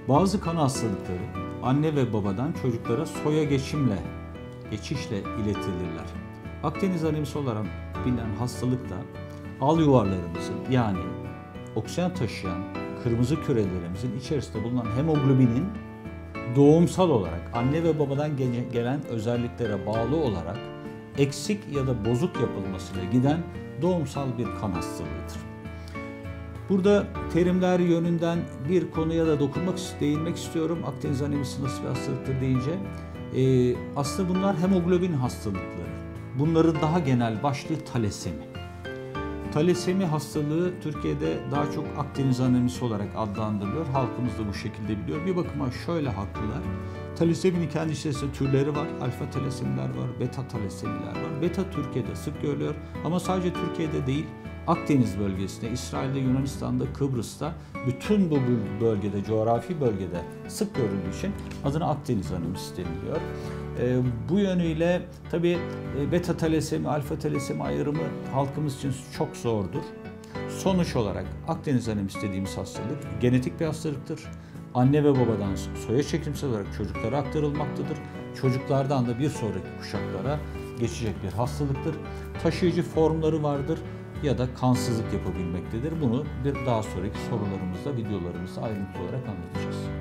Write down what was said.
Bazı kan hastalıkları anne ve babadan çocuklara geçişle iletilirler. Akdeniz anemisi olarak bilinen hastalıkta al yuvarlarımızın yani oksijen taşıyan kırmızı kürelerimizin içerisinde bulunan hemoglobinin doğumsal olarak anne ve babadan gelen özelliklere bağlı olarak eksik ya da bozuk yapılmasıyla giden doğumsal bir kan hastalığıdır. Burada terimler yönünden bir konuya da değinmek istiyorum. Akdeniz anemisi nasıl bir hastalıktır deyince. Aslında bunlar hemoglobin hastalıkları. Bunların daha genel başlığı talasemi. Talasemi hastalığı Türkiye'de daha çok Akdeniz anemisi olarak adlandırılıyor. Halkımız da bu şekilde biliyor. Bir bakıma şöyle haklılar. Talaseminin kendi içerisinde türleri var. Alfa talasemiler var, beta talasemiler var. Beta Türkiye'de sık görülüyor ama sadece Türkiye'de değil, Akdeniz bölgesinde, İsrail'de, Yunanistan'da, Kıbrıs'ta bütün bu bölgede, coğrafi bölgede sık görüldüğü için adına Akdeniz anemisi deniliyor. Bu yönüyle tabii beta talasemi, alfa talasemi ayrımı halkımız için çok zordur. Sonuç olarak Akdeniz anemisi dediğimiz hastalık genetik bir hastalıktır. Anne ve babadan soya çekimsel olarak çocuklara aktarılmaktadır. Çocuklardan da bir sonraki kuşaklara geçecek bir hastalıktır. Taşıyıcı formları vardır ya da kansızlık yapabilmektedir. Bunu bir daha sonraki sorularımızda, videolarımızda ayrıntılı olarak anlatacağız.